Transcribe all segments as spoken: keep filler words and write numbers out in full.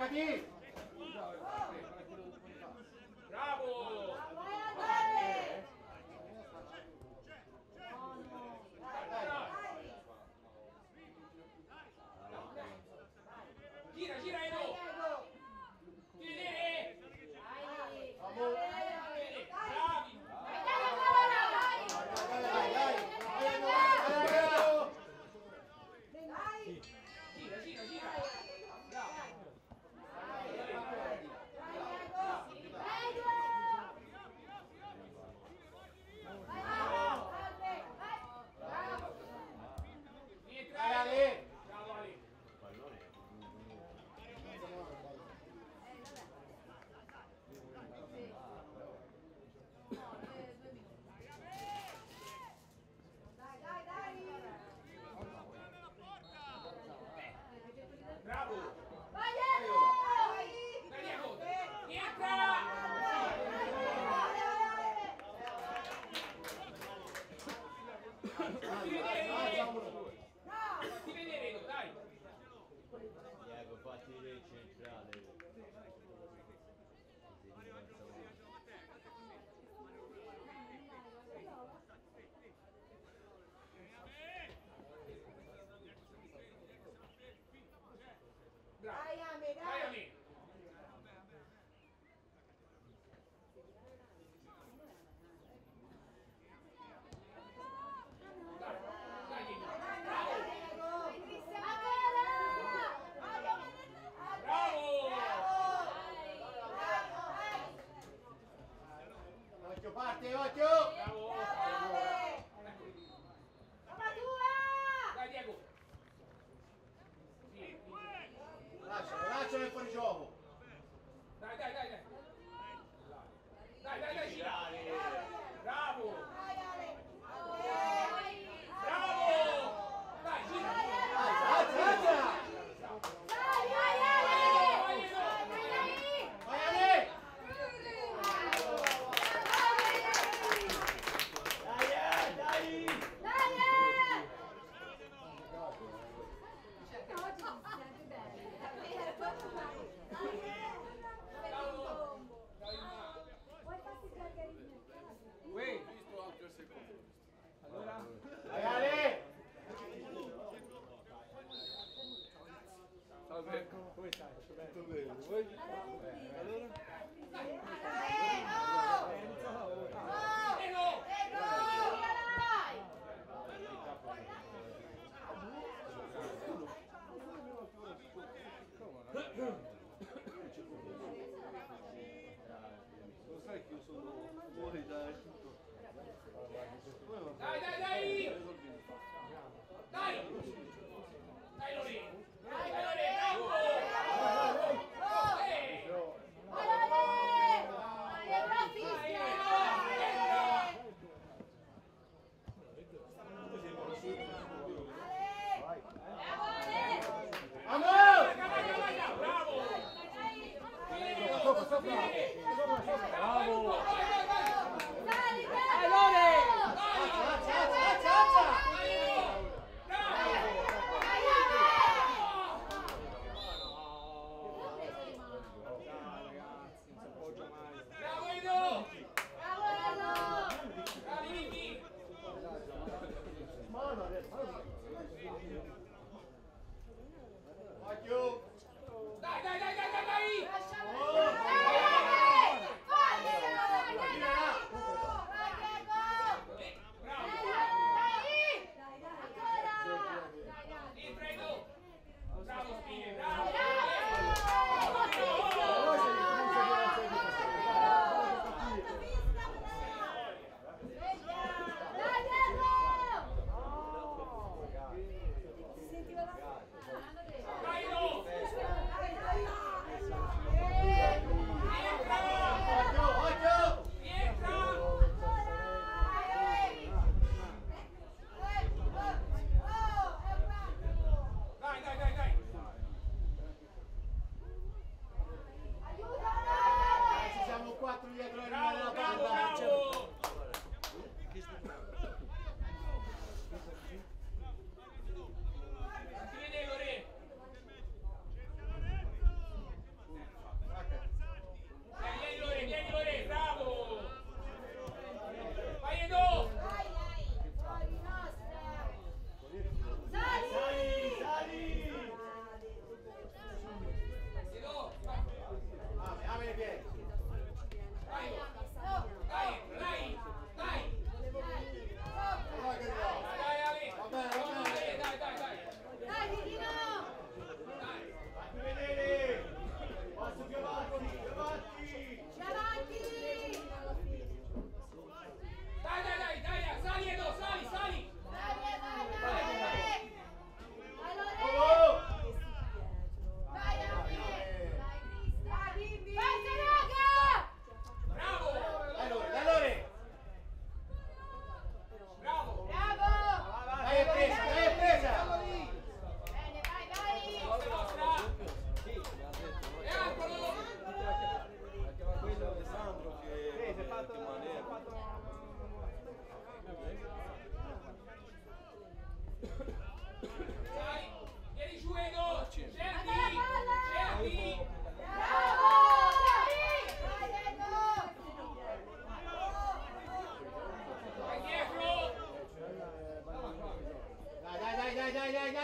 Bravo! Gira, gira Edo! Tieni! Bravi! Gira, gira, gira! Bravo! Vai Diego! Dai Diego! Rientra! Ti vedere, Edo, dai! Diego, fatti il centrale. Dai Ame, dai Ame! Dai!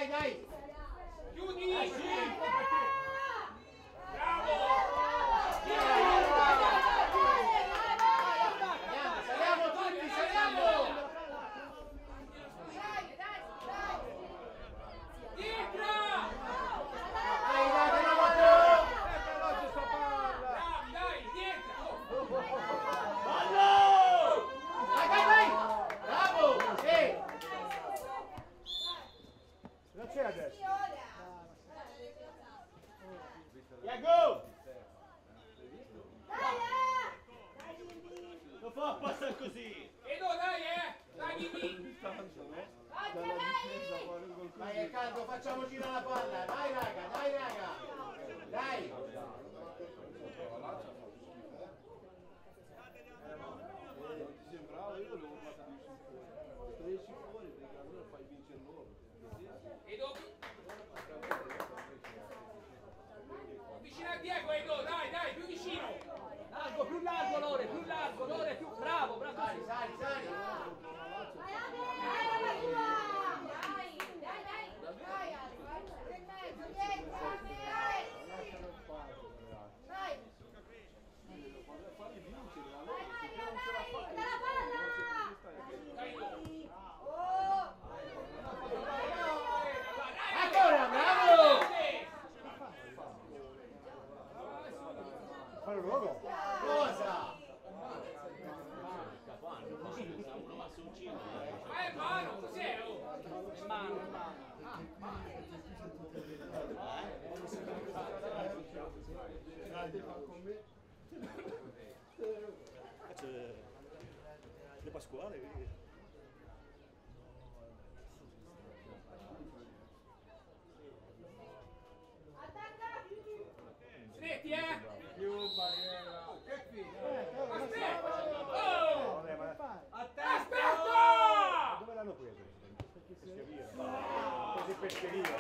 dai, dai. Chiudi! Eh, sì. Bravo! Saliamo, saliamo tutti, saliamo. Dietro! Dai, dai, dai, dai. Bravi, dai, dietro! Ballo! Dai, dai, dai. Bravo. Sì. Non c'è adesso. Iago! Non fa passare così! Edo, dai, eh! Dai, Mimì! Vai, è caldo, facciamo girare la palla. Dai, raga, dai, raga. Dai. Edo! Vicino a Diego, Edo, dai, dai, più vicino! Largo, più largo Lore, più largo, Lore, più bravo, bravo. Sali, sali, sali. Ancora, bravo! Fai un rogo? Cosa? Uno massoncino. Ma è mano, cos'è? Oh? In mano, in mano. C'è De Pasquale, vedi? Stretti, eh? Eh, Aspetta! Oh! vabbè, ma Aspetta! dove l'hanno preso? Pescheria. Così pescheria.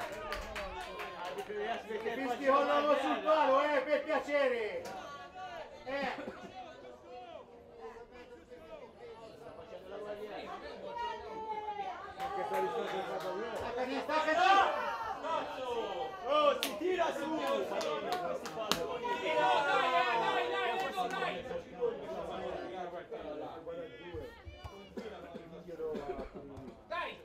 Fischi con l'uomo sul palo, eh, per piacere. Eh. Staccati, staccati. Oh, si tira su! Questi palloni. Edo, dai, eh, dai, dai, Edo, dai! Dai!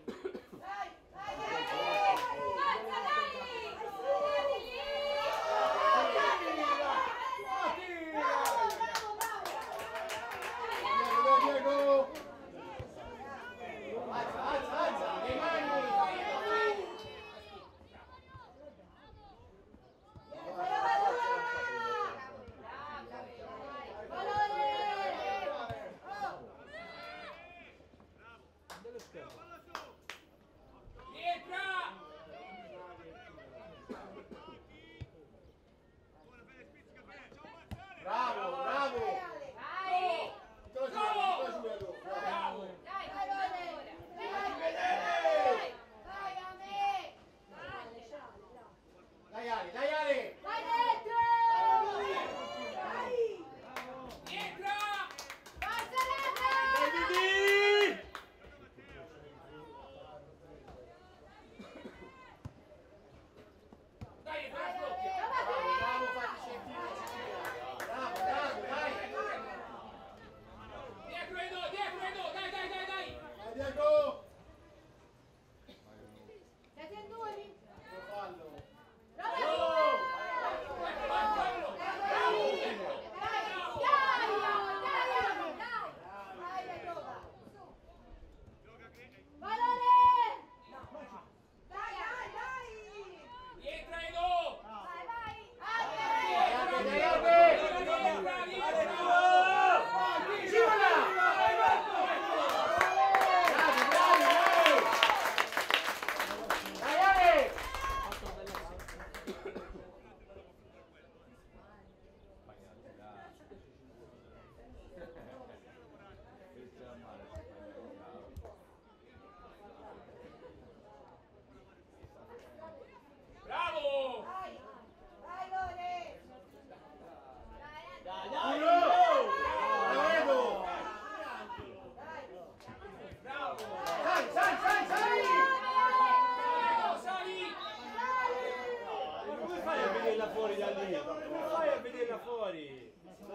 Ma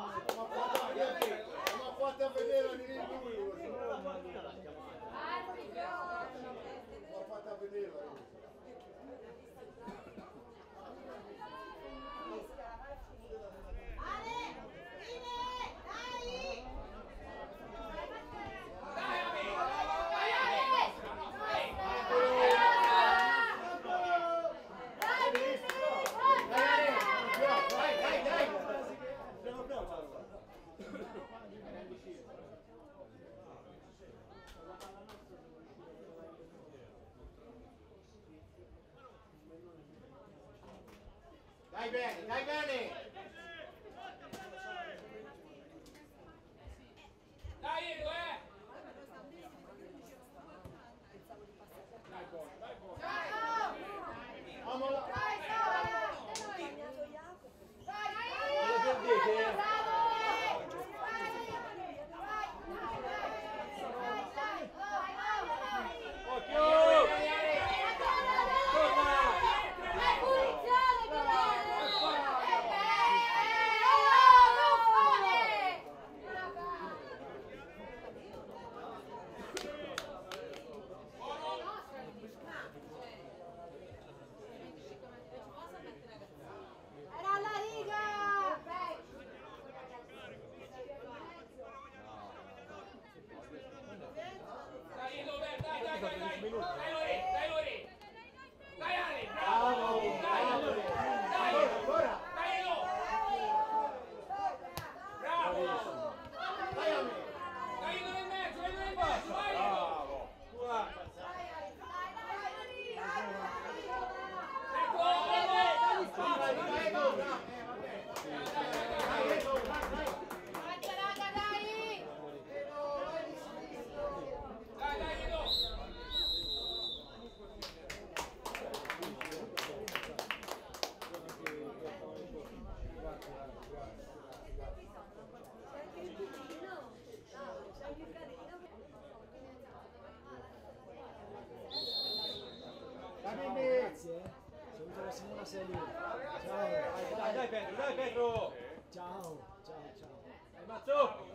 ha fatto a vedere di lui. Ma ha fatto a vedere. Dai bene, dai bene! Dai, Edo, eh! Vamo là! Era alla riga! Dai, Edo, dai, dai, dai, dai, dai, dai, Lore, dai, Lore! Dai, Ale, bravo! Dai, dai, Ancora! dai, Edo! Bravo! Dai a me! Dai, Edo nel mezzo, Edo nel mezzo, vai, Edo! Ecco, Ale, dai, spazio, Dai, dai, dai, spazio! dai, dai, Edo, dai, dai! Forza, raga, dai! Dai, dai, Edo! Grazie, eh. Saluto la signora Seli. Ciao. Dai, dai Pedro, dai Pedro! Ciao, ciao, ciao. Dai Mazzo!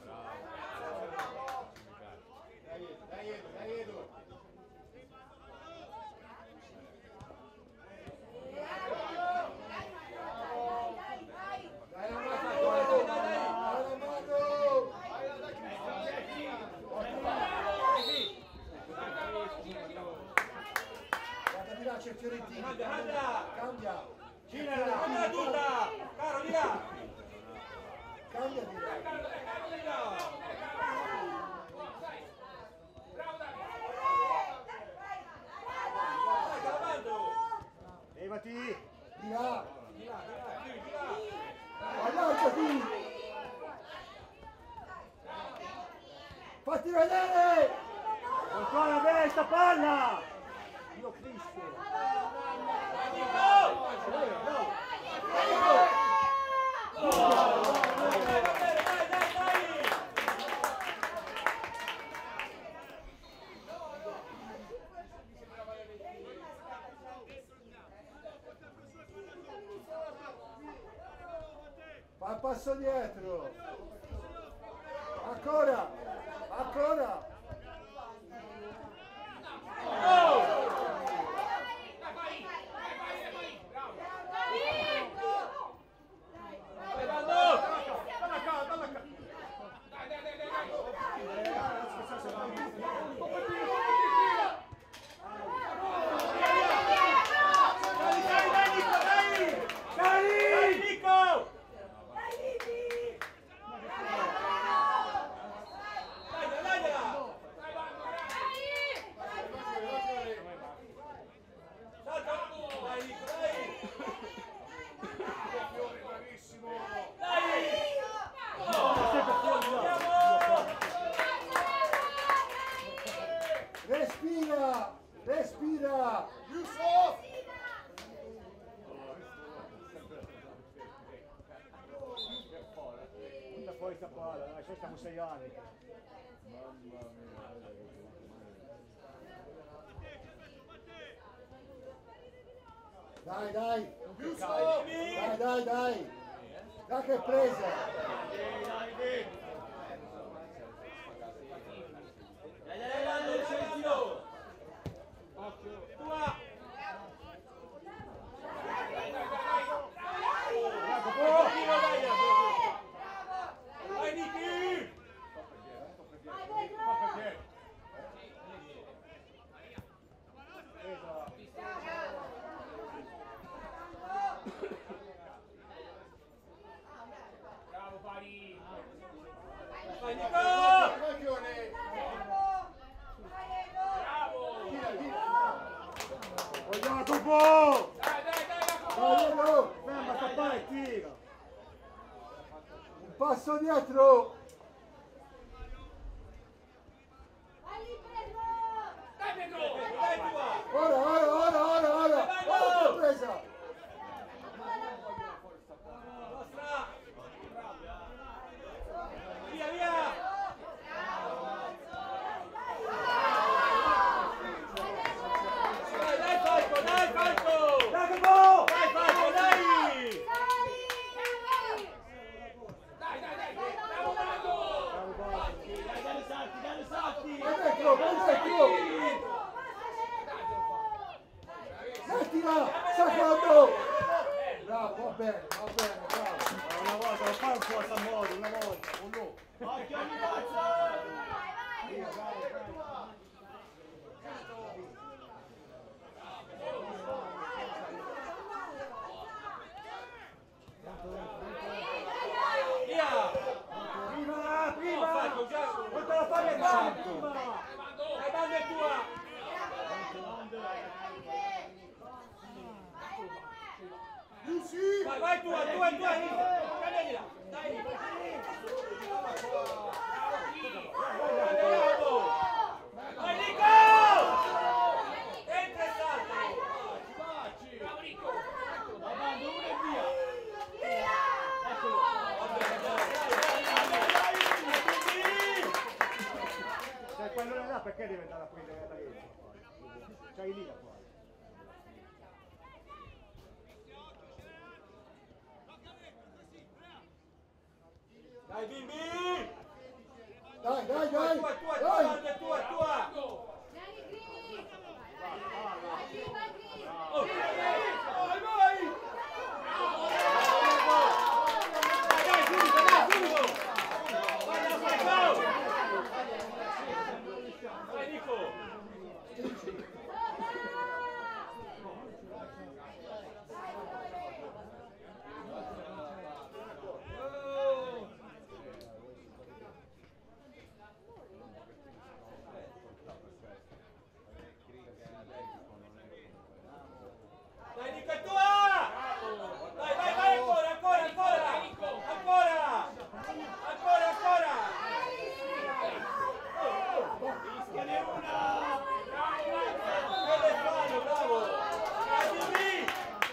Dai, dai, Edo, dai, Edo! Dai la mano! Dai la mano! Guarda di là, c'è Fiorentino! Cambia, cambia! Cambia! Gira, cambia tutta! Caro, di là! Cambia di là! Di là! Dai, Galavando! Levati. Di là! Di là, di là, di di là! Allargati! Fatti vedere! Ancora bene sta palla. Dio Cristo. Dai, dai, dai! Fa il passo dietro! Ancora! Ancora! Respira! Respira! Yusuf! Butta fuori sta palla, dai, ci stiamo sei anni. Dai, dai! Yusuf! Dai, dai, dai! Dai che presa! Dai, dai, dai, Sergio! Tua! Vai Niki! Bravo Pari. Vai Nico! Bravo. Oh Jacopo! Dai, dai, dai, Jacopo. Dai, no! Ferma, tappare e tira! Un passo dietro! Dai, Pedro. Dai tua! Ora, ora, ora, ora, ora! Ora che presa! Nostra! Via, via! Dai, dai Falco, dai Falco! Jacopo! Dai Falco, dai! Dai, dai, dai. Bravo Mago. Dai, dai salti, dai salti! Vai dentro, vai dentro! Mettila! Secondo! Bravo, va bene, va bene, bravo! Una volta, lo fa un po' a modo, una volta, o no? Occhio ogni pazzo! Via! Prima, prima! Falco, già! Quanto la fai è tanto! La banda è tua! Vai, vai tua, tua, tua! Cambiala! Dai! Andiamo! Vai Nico! Entra e salta! Bravo Nico. La banda uno e via! Cioè, quello là perché deve andare a prendere la rete? C'hai lì la qua. Dai bimbi! Dai, dai, Tua, dai! tua, tua, tua, Dai! banda è tua, tua! Oh, vai, vai! Dai, subito, dai, subito! Vai, dai, vai, vai, Nico! Dai Nico, è tua! Vai, vai, vai, ancora, ancora, ancora! Ancora! Ancora, ancora! Fischiane una! Quello è fallo, bravo! Dai, bimbi!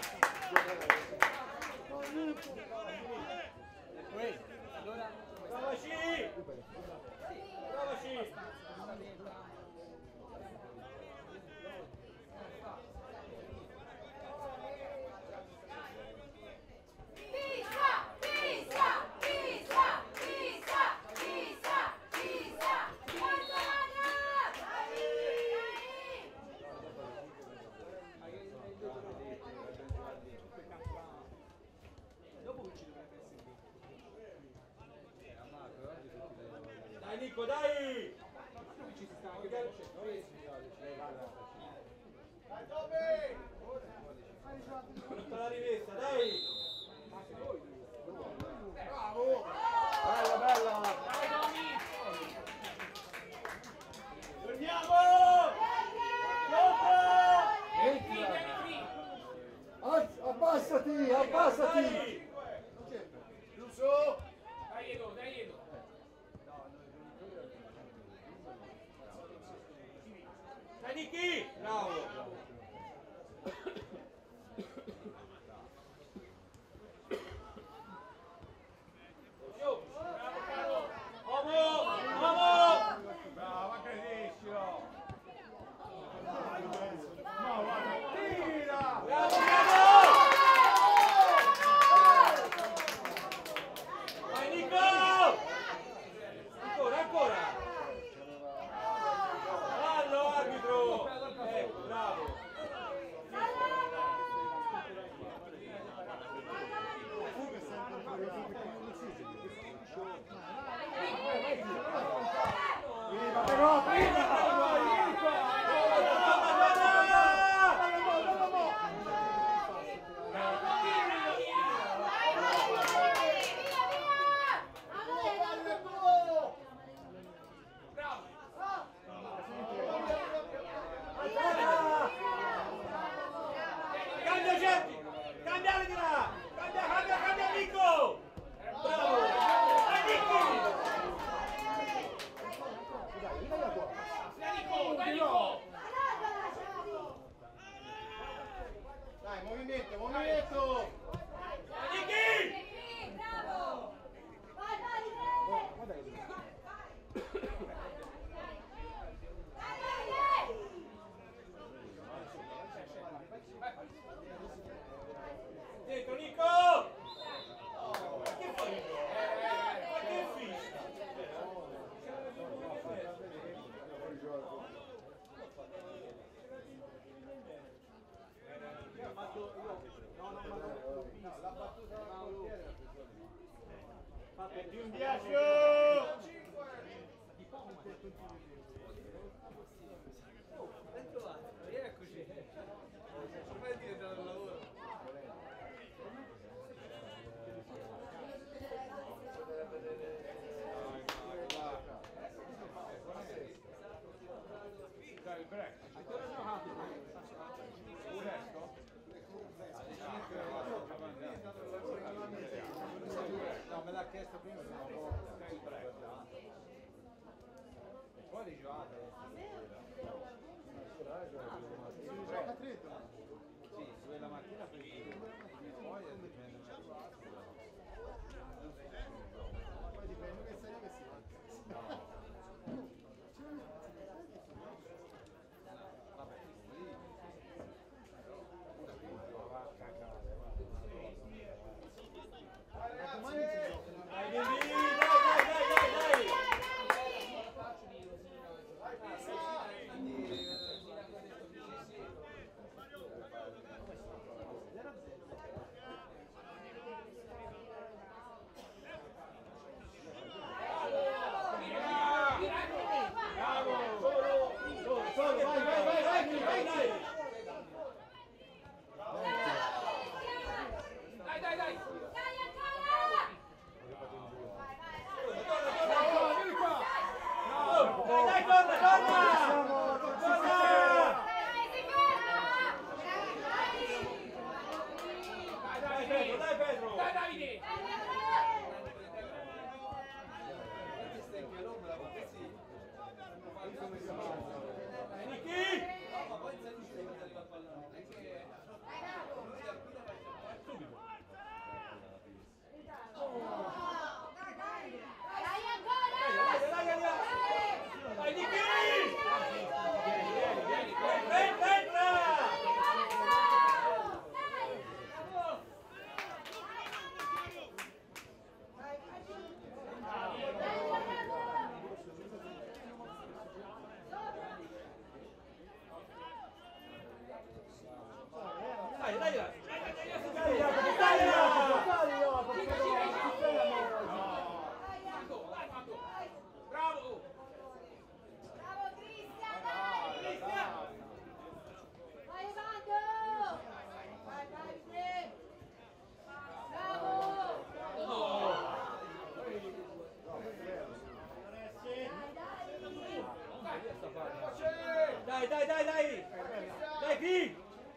Provaci! Provaci! Dai Nico, dai! Tutta la rimessa, dai! Bravo! Bella, bella! Dai, Domi. Torniamo! Dopo! Vieni qui, vieni qui. Alz- Abbassati, abbassati! Dai! Giusto? Dai, Edo, dai, Edo. Dai Niki! Bravo! Metti un dieci! Ben trovato, rieccoci. Non fai dire dal lavoro. Dai, il break. Ancora giocato. Un resto? No, me l'ha chiesto prima, sono un po'. E poi rigiocate. Si gioca tre? Sì, quella mattina per il poi dipende. Poi dipende che sei che si vabbè, lì. Va a cagare, domani si gioca. Dai, dai, dai, dai, dai, dai! Solo, vai, vai, vai, vai, vai, vai! Dai, dai, dai! Dai, dai, torna, torna! Torna! Dai, Pedro, dai, Pedro! Dai, Davide! Niki! Dai, dai, dai! Dai, Niki! Entra, entra! Dai, dai, dai! Dai, Jacopo, dai, Jacopo! Marco, dai, Marco! Bravo! Bravo Cristian, dai! Vai Vando! Vai, vai, Fred! Bravo! Dai, dai! Dai, dai, dai, dai! Dai, chi?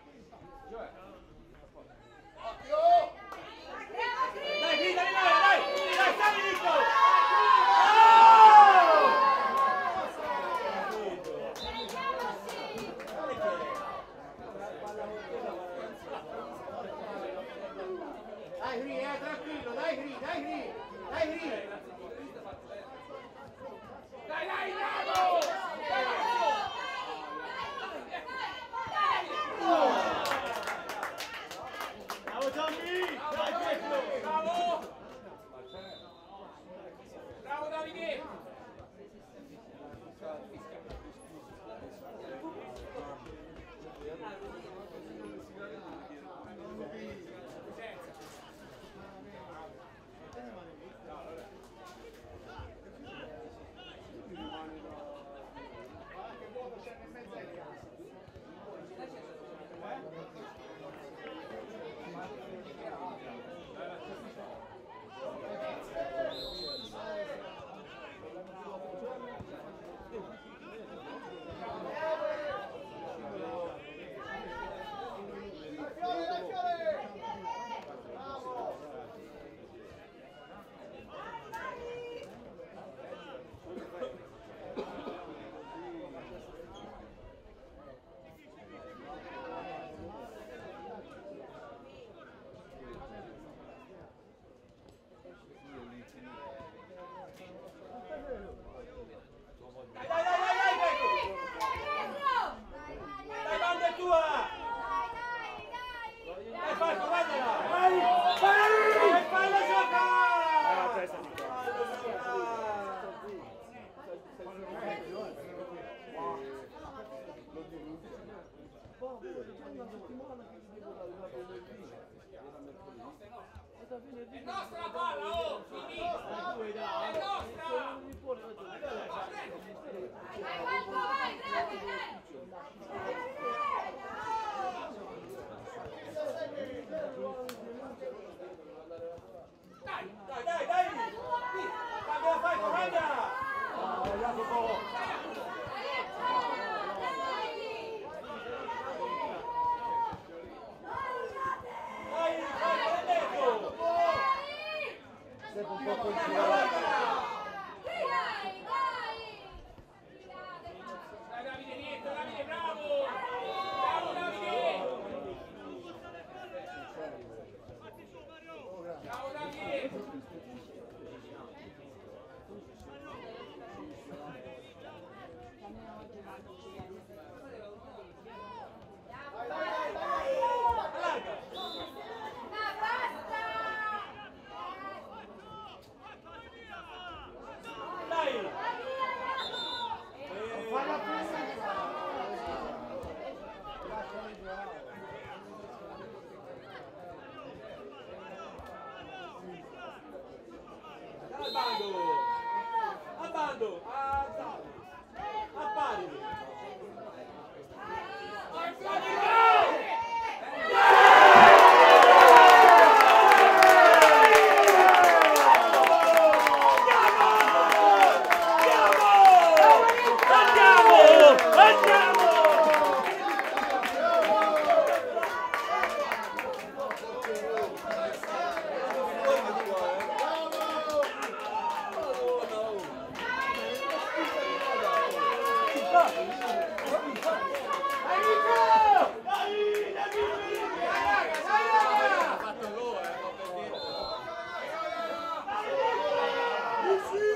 Dai, qui, dai, dai, dai! Dai, sali, Nico! Dai, Gri, eh, tranquillo, dai, Gri, dai, Gri! Dai, Gri! Dai, dai, bravo! Bravo, Gianni! Dai, Pietro! Bravo! Bravo, Davide! Dai Davide, niente, Davide, bravo! Bravo Davide! Bravo Davide! Al bando! Al bando! A Zalli! A Paridi! Sì!